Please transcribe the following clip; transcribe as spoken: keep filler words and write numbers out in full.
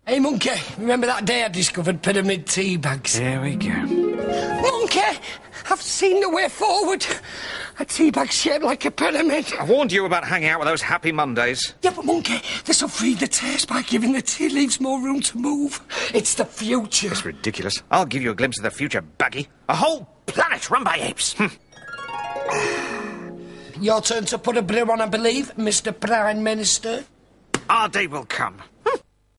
Hey, Monkey, remember that day I discovered pyramid tea bags? Here we go. Monkey, I've seen the way forward. A tea bag shaped like a pyramid. I warned you about hanging out with those happy Mondays. Yeah, but Monkey, this will free the taste by giving the tea leaves more room to move. It's the future. It's ridiculous. I'll give you a glimpse of the future, Baggy. A whole planet run by apes. Hm. Your turn to put a brew on, I believe, Mister Prime Minister. Our day will come.